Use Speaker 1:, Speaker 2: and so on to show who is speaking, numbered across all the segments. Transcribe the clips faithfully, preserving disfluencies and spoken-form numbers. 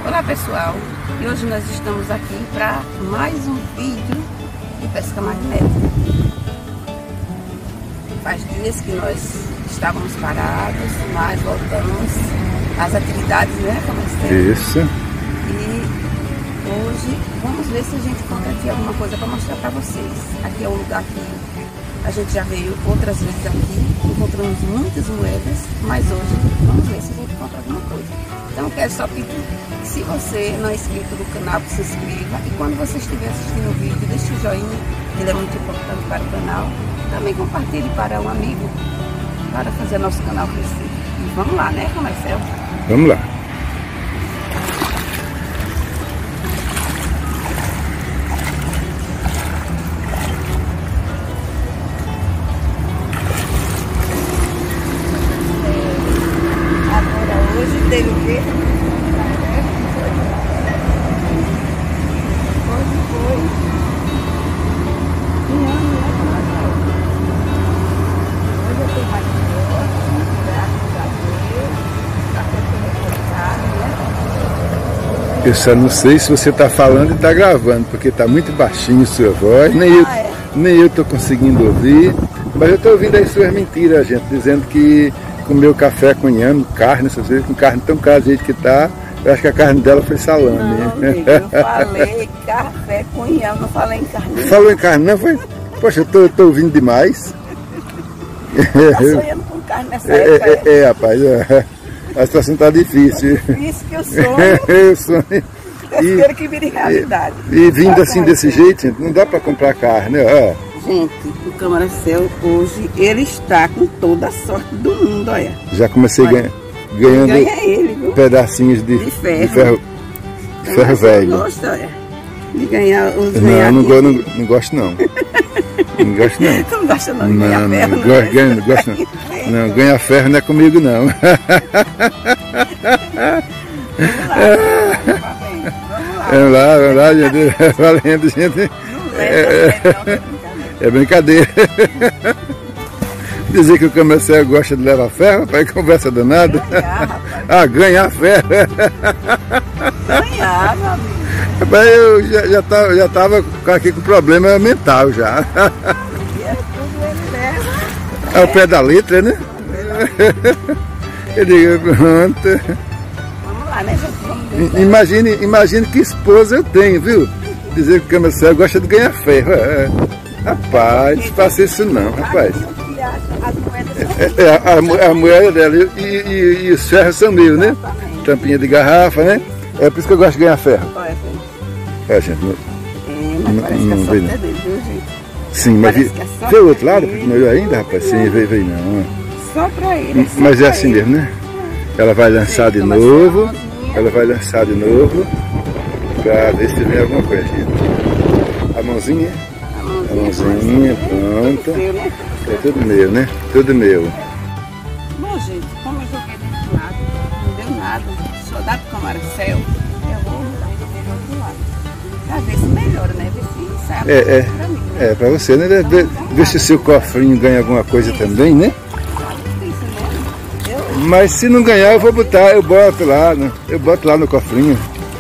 Speaker 1: Olá pessoal, e hoje nós estamos aqui para mais um vídeo de pesca magnética. Faz dias que nós estávamos parados, mas voltamos às atividades, né? Como
Speaker 2: Isso.
Speaker 1: E hoje vamos ver se a gente encontra aqui alguma coisa para mostrar para vocês. Aqui é um lugar que a gente já veio outras vezes aqui, encontramos muitas moedas, mas hoje vamos ver se a gente encontra alguma coisa. Então eu quero só pedir que, se você não é inscrito no canal, que se inscreva, e quando você estiver assistindo o vídeo, deixe o joinha, ele é muito importante para o canal. Também compartilhe para um amigo, para fazer nosso canal crescer. E vamos lá, né, Marcelo?
Speaker 2: Vamos lá.
Speaker 1: Teve o quê? Hoje foi um ano, né? Hoje eu tenho mais negócio, graças a Deus, está tudo reportado, né?
Speaker 2: Eu só não sei se você está falando e está gravando, porque está muito baixinho sua voz, nem eu,
Speaker 1: ah, é?
Speaker 2: nem eu estou conseguindo ouvir, mas eu estou ouvindo aí suas mentiras, gente, dizendo que comeu café com inhame, carne, essas vezes, com carne tão cara do jeito que tá, eu acho que a carne dela foi salame.
Speaker 1: Não, amigo, eu falei café com inhame, não falei em carne.
Speaker 2: Falou em carne, não foi? Poxa, eu tô, eu tô ouvindo demais.
Speaker 1: Tá sonhando com carne nessa
Speaker 2: é,
Speaker 1: época?
Speaker 2: É, é, é, rapaz, é, a situação tá difícil.
Speaker 1: Difícil que eu sonho.
Speaker 2: Eu sonho.
Speaker 1: Eu espero que vire realidade.
Speaker 2: E, e vindo assim desse jeito, gente, não dá para comprar carne, ó.
Speaker 1: Gente, o Camaracel hoje, ele está com toda a sorte do mundo, olha.
Speaker 2: Já comecei
Speaker 1: olha,
Speaker 2: ganhando
Speaker 1: ganha ele, viu?
Speaker 2: pedacinhos de,
Speaker 1: de ferro,
Speaker 2: de ferro, de ferro velho.
Speaker 1: Gosta, olha, de ganhar os
Speaker 2: Não, não, go, não, não gosto não. Não gosto não.
Speaker 1: Tu não gosta não de
Speaker 2: não,
Speaker 1: ganhar
Speaker 2: não,
Speaker 1: ferro?
Speaker 2: Não,
Speaker 1: Não,
Speaker 2: gosto, ganho, não gosto não. Não, ganhar ferro não é comigo não.
Speaker 1: Vamos lá,
Speaker 2: vamos lá, vamos lá, gente. Valendo, gente.
Speaker 1: Não é, não.
Speaker 2: É brincadeira. Dizer que o Camaracel gosta de levar ferro, rapaz, conversa danada.
Speaker 1: Ganhar, rapaz.
Speaker 2: Ah, ganhar ferro.
Speaker 1: Ganhar, meu amigo.
Speaker 2: Rapaz, eu já, já, tava, já tava aqui com problema mental já.
Speaker 1: E é tudo ele leva.
Speaker 2: É o pé da letra, né? Eu digo, pronto.
Speaker 1: Vamos lá, né, gente? Vamos ver.
Speaker 2: Imagine, imagine que esposa eu tenho, viu? Dizer que o Camaracel gosta de ganhar ferro. É. Rapaz, não faça isso não, rapaz. É, é, a, a moeda dela e, e, e os ferros são meus, né? Tampinha de garrafa, né? É por isso que eu gosto de ganhar ferro. É, gente. Não,
Speaker 1: é, mas
Speaker 2: não,
Speaker 1: parece
Speaker 2: não
Speaker 1: que a
Speaker 2: veio
Speaker 1: sorte
Speaker 2: não.
Speaker 1: é dele, viu, gente?
Speaker 2: Sim, mas vi,
Speaker 1: é
Speaker 2: veio o outro lado? Não ainda, rapaz? Sim, veio, veio não.
Speaker 1: Só pra ele. É só
Speaker 2: mas é
Speaker 1: pra
Speaker 2: assim
Speaker 1: ele.
Speaker 2: mesmo, né? Ela vai lançar de novo. Ela vai lançar de novo. Pra ver se vem alguma coisa, gente. A mãozinha. A mãozinha, pronto. É tudo meu, né? Tudo meu.
Speaker 1: Bom, gente, como eu joguei desse lado, não deu nada. Só dá pro Camaracel, eu vou mudar e joguei do outro lado. Pra ver se melhora, né? Ver se sai a
Speaker 2: É, é,
Speaker 1: pra mim, né?
Speaker 2: é, pra você, né? Ver, ver se o seu cofrinho ganha alguma coisa também, né? Mas se não ganhar, eu vou botar, eu boto lá, né? Eu boto lá no cofrinho.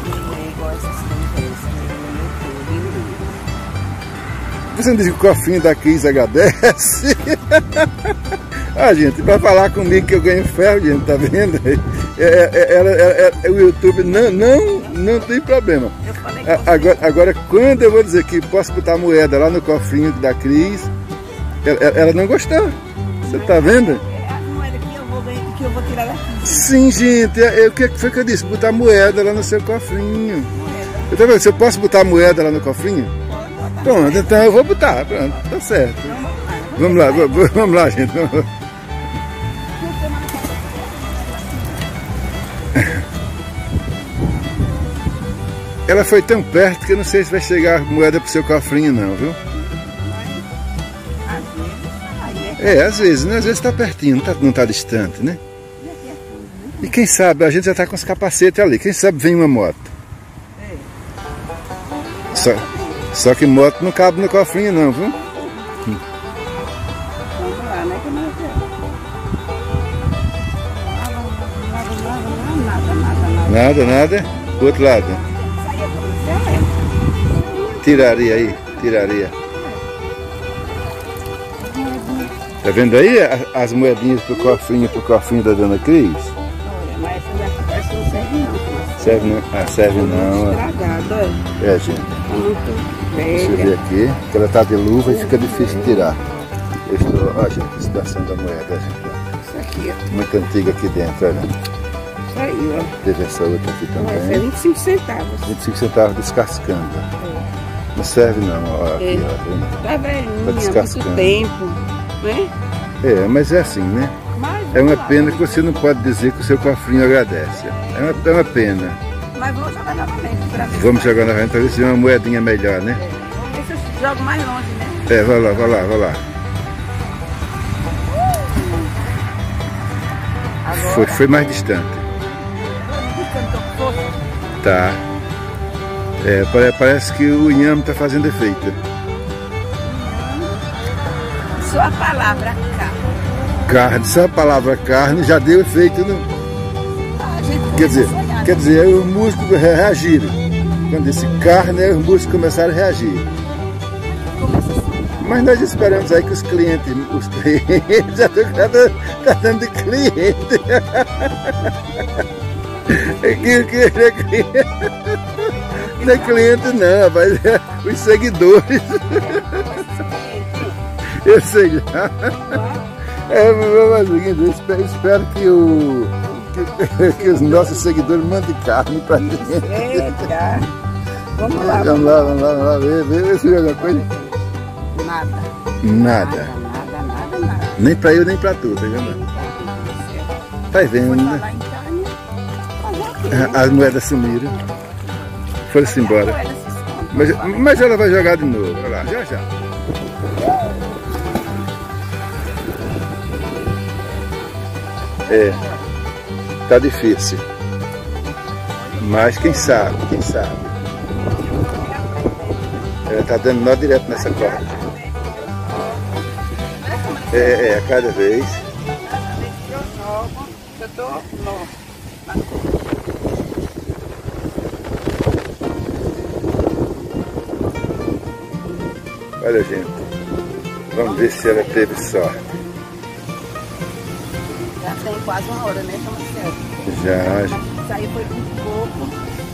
Speaker 2: Você não diz que o cofrinho da Cris agradece? Ah, gente, para falar comigo que eu ganho ferro, gente, tá vendo? É, é, é, é, é, o YouTube não, não, não tem problema. Agora, agora, quando eu vou dizer que posso botar moeda lá no cofrinho da Cris, ela, ela não gostou. Você tá vendo?
Speaker 1: É a moeda que eu vou, que eu vou tirar daqui.
Speaker 2: Sim, gente, é, é, o que foi que eu disse? Botar moeda lá no seu cofrinho. Eu tô vendo, se eu posso botar moeda lá no cofrinho? Pronto, então eu vou botar, pronto, tá certo. Vamos lá, vamos, vamos lá, gente. Vamos lá. Ela foi tão perto que eu não sei se vai chegar a moeda pro seu cofrinho não, viu? É, às vezes, né? Às vezes tá pertinho, não tá, não tá distante, né? E quem sabe, a gente já tá com os capacetes ali, quem sabe vem uma moto. Só... Só que moto não cabe no cofrinho não, viu?
Speaker 1: Vamos lá, né? Que não é nada, nada, nada.
Speaker 2: Nada, nada. pro outro lado.
Speaker 1: Saía pra você, é.
Speaker 2: Tiraria aí, tiraria. Tá vendo aí as moedinhas pro cofrinho, pro cofrinho da Dona Cris?
Speaker 1: Olha, mas essa daqui parece que não serve não.
Speaker 2: Serve não? Ah, serve não.
Speaker 1: Estragado, olha.
Speaker 2: É, gente.
Speaker 1: Tá muito velha.
Speaker 2: Deixa eu ver aqui, que ela tá de luva e fica difícil de tirar. Eu estou, ó, gente, a situação da moeda, gente.
Speaker 1: Isso aqui, ó.
Speaker 2: Muito antiga aqui dentro, olha.
Speaker 1: Isso aí, ó.
Speaker 2: Teve essa outra aqui
Speaker 1: Essa é
Speaker 2: também.
Speaker 1: vinte e cinco centavos.
Speaker 2: vinte e cinco centavos descascando.
Speaker 1: É.
Speaker 2: Não serve não, ó, aqui,
Speaker 1: É.
Speaker 2: ó. Vendo?
Speaker 1: Tá velhinha,
Speaker 2: Tá
Speaker 1: há
Speaker 2: descascando.
Speaker 1: muito tempo, né?
Speaker 2: É, mas é assim, né?
Speaker 1: Mas
Speaker 2: É uma
Speaker 1: vamos lá.
Speaker 2: pena que você não pode dizer que o seu cofrinho agradece. É uma, é uma pena.
Speaker 1: Mas vamos jogar novamente pra ver.
Speaker 2: Vamos
Speaker 1: se
Speaker 2: jogar novamente para ver se vem uma moedinha melhor, né?
Speaker 1: vai. É. Vamos ver se eu jogo mais longe, né?
Speaker 2: É, vai lá, vai lá, vai lá.
Speaker 1: Agora.
Speaker 2: Foi, foi mais distante. Tá. É, pare- parece que o inhame está fazendo efeito.
Speaker 1: Sua palavra, cara.
Speaker 2: Carne, só a palavra carne já deu efeito. No...
Speaker 1: A gente
Speaker 2: Quer dizer,
Speaker 1: começa a sonhar,
Speaker 2: quer dizer, aí os músicos re- reagiram. Quando disse carne, aí os músicos começaram a reagir.
Speaker 1: começa a sonhar.
Speaker 2: Mas nós esperamos aí que os clientes, os clientes, já estão tá dando de cliente. É que, que, é cliente. Não é cliente não, mas é os seguidores. Eu sei lá. É, mas eu espero, espero que, o, que, que os nossos seguidores mandem carne pra gente.
Speaker 1: Eita. Vamos lá.
Speaker 2: Vamos lá, vamos lá, vamos lá, ver, ver, ver se vê alguma coisa.
Speaker 1: Nada.
Speaker 2: Nada.
Speaker 1: Nada, nada, nada, nada.
Speaker 2: Nem pra eu, nem pra tu, tá vendo? Tá vendo,
Speaker 1: Foi
Speaker 2: né?
Speaker 1: falar em carne, fazer o quê, né?
Speaker 2: As moedas sumiram. Foram-se embora.
Speaker 1: A moeda se esconde.
Speaker 2: Mas, mas ela vai jogar de novo. Olha lá, já já. É, tá difícil. Mas quem sabe, quem sabe. Ela tá dando nó direto nessa corda. É, é, a cada vez.
Speaker 1: Eu jogo, eu dou nó.
Speaker 2: Olha, gente. Vamos ver se ela teve sorte.
Speaker 1: Já tem quase uma hora, né, Marcelo?
Speaker 2: Já, já.
Speaker 1: Isso aí foi um pouco.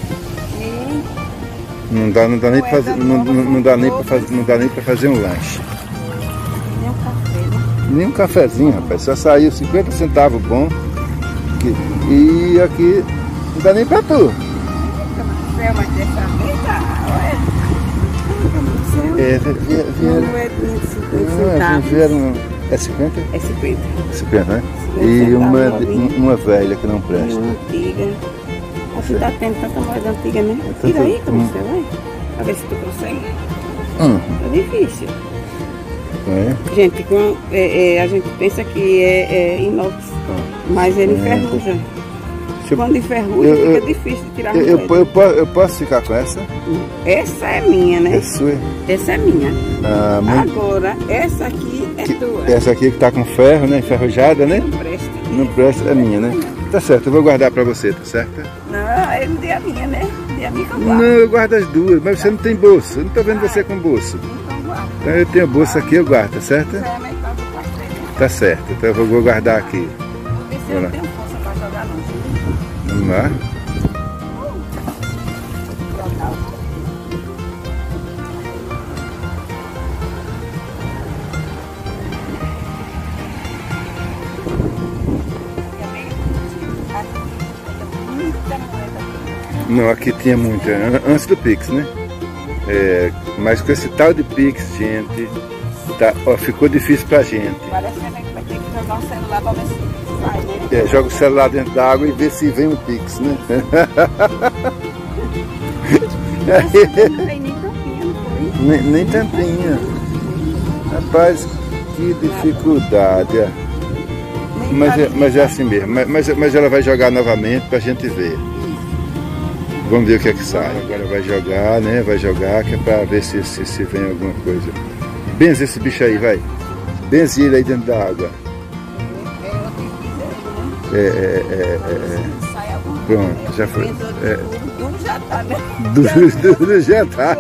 Speaker 1: E
Speaker 2: Não dá, não dá nem pra fazer, não, não, não dá nem para fazer, não dá nem para fazer um lanche.
Speaker 1: nem um café, né?
Speaker 2: Nem um cafezinho, rapaz. Só saiu cinquenta centavos bom. Que- E aqui não dá nem pra tu.
Speaker 1: Café, mas dessa vez tá, olha.
Speaker 2: É, vie-
Speaker 1: Uma
Speaker 2: vieram.
Speaker 1: moedinha de cinquenta
Speaker 2: Ah,
Speaker 1: centavos.
Speaker 2: vieram. É cinquenta?
Speaker 1: É cinquenta.
Speaker 2: cinquenta, né?
Speaker 1: cinquenta
Speaker 2: E uma,
Speaker 1: centavos, novinha.
Speaker 2: uma velha que não
Speaker 1: E
Speaker 2: presta.
Speaker 1: uma antiga. Acho que tá tendo tanta moeda antiga, né?
Speaker 2: Tanta-
Speaker 1: Tira aí, como
Speaker 2: hum.
Speaker 1: você vai. Pra ver se tu consegue.
Speaker 2: Hum,
Speaker 1: Tá difícil.
Speaker 2: é.
Speaker 1: Gente, com, é, é, a gente pensa que é, é inox, mas ele
Speaker 2: É.
Speaker 1: enferruja.
Speaker 2: Deixa eu-
Speaker 1: Quando enferruja,
Speaker 2: eu-
Speaker 1: fica
Speaker 2: eu-
Speaker 1: difícil de tirar a
Speaker 2: Eu, eu,
Speaker 1: moeda.
Speaker 2: eu, po- eu posso ficar com essa?
Speaker 1: Essa é minha, né?
Speaker 2: É sua?
Speaker 1: Essa é minha.
Speaker 2: Ah, muito-
Speaker 1: Agora, essa aqui é tua.
Speaker 2: Essa aqui que tá com ferro, né? Enferrujada, né?
Speaker 1: Não presta.
Speaker 2: Não presta, é minha, né? Tá certo, eu vou guardar pra você, tá certo?
Speaker 1: Não, ele deu a minha, né? Deu a minha que eu
Speaker 2: Não,
Speaker 1: guardo.
Speaker 2: eu guardo as duas, mas você não tem bolsa. Eu não tô vendo você com bolsa.
Speaker 1: Então guarda.
Speaker 2: Então eu tenho a bolsa aqui, eu guardo, tá certo?
Speaker 1: Essa é a metade do café.
Speaker 2: Tá certo, então eu vou- vou guardar aqui.
Speaker 1: Vou ver se
Speaker 2: Vai lá.
Speaker 1: eu tenho força pra jogar não.
Speaker 2: Vamos lá. Não, aqui tinha muita, an- antes do Pix, né? É, mas com esse tal de Pix, gente, tá, ó, ficou difícil pra gente.
Speaker 1: Parece que a gente vai ter que jogar o celular pra ver se sai, né?
Speaker 2: É, joga o celular dentro da água e vê se vem um Pix, né?
Speaker 1: Não tem nem tampinha, não foi?
Speaker 2: nem, nem tampinha. Rapaz, que dificuldade. é.
Speaker 1: Nem
Speaker 2: Mas é,
Speaker 1: tampinha.
Speaker 2: mas é assim mesmo. Mas, mas, mas ela vai jogar novamente pra gente ver. Vamos ver o que é que sai. Agora vai jogar, né? Vai jogar, que é pra ver se, se, se vem alguma coisa. Benze esse bicho aí, vai. Benze ele aí dentro da água.
Speaker 1: É, eu tenho que dizer, né?
Speaker 2: É, é, é, é, é.
Speaker 1: Sai alguma
Speaker 2: Pronto,
Speaker 1: coisa.
Speaker 2: já foi.
Speaker 1: Pensa
Speaker 2: É.
Speaker 1: de tudo, de um tá, né?
Speaker 2: Do, do, do jantar.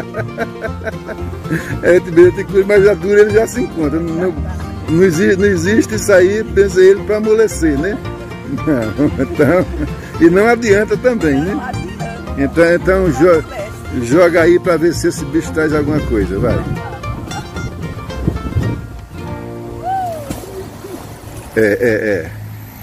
Speaker 2: É, tem que mais já dura, ele já se encontra. Não, não, existe, não existe isso aí, pensa ele, para amolecer, né? Não, então, e não adianta também, né?
Speaker 1: Não adianta.
Speaker 2: Então, então jo, joga aí para ver se esse bicho traz alguma coisa, vai. É, é, é.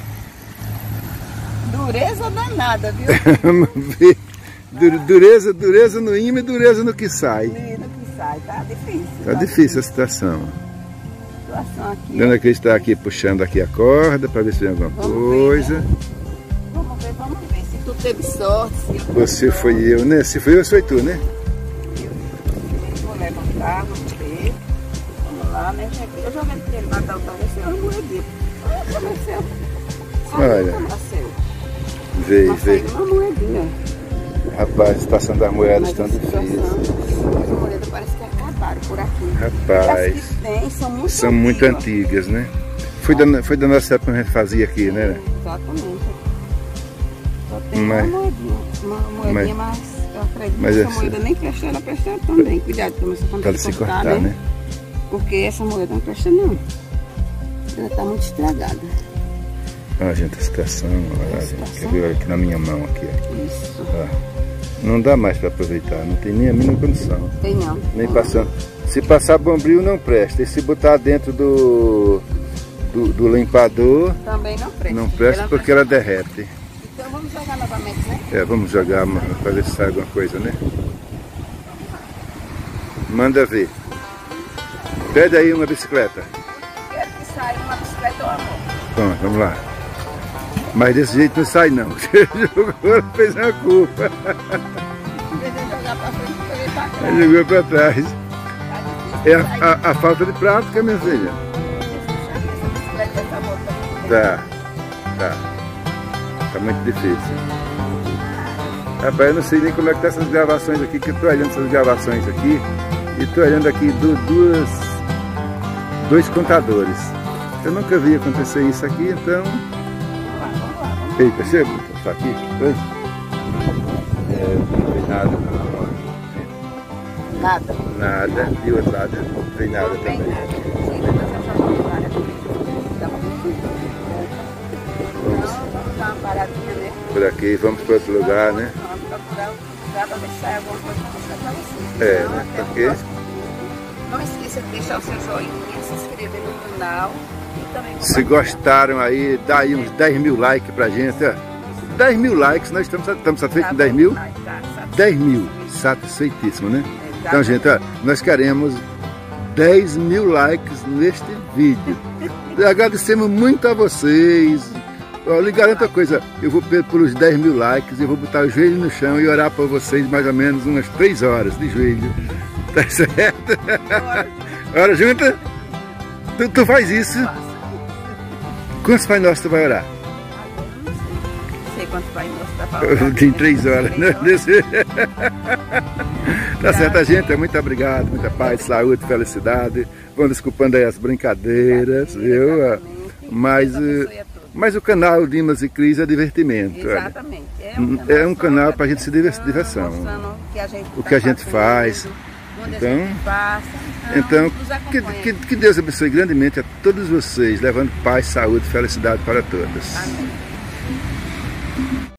Speaker 1: Dureza danada, viu?
Speaker 2: dureza, dureza no imã e dureza no que sai.
Speaker 1: No que sai, tá difícil.
Speaker 2: Tá difícil a situação.
Speaker 1: A situação aqui.
Speaker 2: Dona Cris está aqui puxando aqui a corda para ver se tem alguma
Speaker 1: vamos
Speaker 2: coisa.
Speaker 1: Ver, né? Vamos ver, vamos ver. Se tu teve sorte. Se
Speaker 2: Você foi eu, né? Se foi eu, foi tu, né?
Speaker 1: Eu vou levantar, vamos ver. Vamos lá, né, gente? Eu já vendo que ele vai dar o talvez seja uma moedinha.
Speaker 2: Olha. Veio, veio.
Speaker 1: Uma moedinha.
Speaker 2: Rapaz, a situação das moedas tão difícil.
Speaker 1: As moedas parece que acabaram por aqui.
Speaker 2: Rapaz.
Speaker 1: E as que tem são muito
Speaker 2: são
Speaker 1: antigas.
Speaker 2: muito antigas, né? Foi da, foi da nossa época que a gente fazia aqui, né?
Speaker 1: Exatamente. Só tem
Speaker 2: mas,
Speaker 1: uma moedinha. Uma moedinha, mas, mas eu acredito
Speaker 2: mas
Speaker 1: que essa
Speaker 2: essa...
Speaker 1: moeda nem presta, ela presta também. Cuidado, começa a
Speaker 2: Para se cortar, né? né?
Speaker 1: Porque essa moeda não presta não. Ela está muito estragada.
Speaker 2: Olha, gente, a situação, olha, gente, quer ver aqui na minha mão aqui, ó.
Speaker 1: Isso.
Speaker 2: Ó, não dá mais para aproveitar, não tem nem a mínima condição.
Speaker 1: Tem não.
Speaker 2: Nem
Speaker 1: tem
Speaker 2: passando.
Speaker 1: não.
Speaker 2: Se passar bombril não presta. E se botar dentro do, do, do limpador,
Speaker 1: também não presta.
Speaker 2: Não presta ela porque presta. Ela derrete.
Speaker 1: Então vamos jogar novamente, né?
Speaker 2: É, vamos jogar para ver se sai alguma coisa, né? Manda ver. Pede aí uma bicicleta.
Speaker 1: Quero que saia uma bicicleta ou amor.
Speaker 2: Pronto, vamos lá. Mas desse jeito não sai não. Você jogou, fez uma culpa.
Speaker 1: Em vez de jogar pra frente, eu joguei pra trás.
Speaker 2: Jogou pra trás. É a, a, a falta de prática, minha filha. Tá, tá. Tá muito difícil. Rapaz, eu não sei nem como é que tá essas gravações aqui, que eu tô olhando essas gravações aqui. E tô olhando aqui do, duas, dois contadores. Eu nunca vi acontecer isso aqui, então... Ei, percebe? Tá aqui, foi? É, não tem nada.
Speaker 1: Nada?
Speaker 2: Nada. E o outro lado não tem nada
Speaker 1: não
Speaker 2: também.
Speaker 1: Tem nada. Sim, mas nós já vamos parar. Vamos dar uma paradinha, né?
Speaker 2: Por aqui, vamos para outro lugar, né?
Speaker 1: Vamos procurar um lugar para ver se sai alguma coisa para mostrar para vocês.
Speaker 2: É, né? Porque...
Speaker 1: Não esqueça de deixar o seu joinha, se inscrever no canal.
Speaker 2: Se gostaram aí, dá aí uns dez mil likes pra gente, ó. dez mil likes, nós estamos, estamos satisfeitos com dez mil? dez mil, satisfeitíssimo, né? Então, gente, ó, nós queremos dez mil likes neste vídeo. Agradecemos muito a vocês. Ó, lhe garanto uma coisa, eu vou pelos dez mil likes, eu vou botar o joelho no chão e orar por vocês mais ou menos umas três horas de joelho. Tá certo? Ora, junta? Tu, tu faz isso? Quantos Pai Nosso tu vai orar?
Speaker 1: Não sei quantos Pai Nosso dá pra orar.
Speaker 2: Tem três horas, né? Tá certo, gente? Muito obrigado, muita paz, saúde, felicidade. Vão desculpando aí as brincadeiras, viu? Mas, mas o canal Dimas e Cris é divertimento.
Speaker 1: Exatamente.
Speaker 2: É um canal, é um canal para a gente se divertir, diversão. O que a gente faz. Então, então que, que, que Deus abençoe grandemente a todos vocês, levando paz, saúde e felicidade para todos.
Speaker 1: Amém.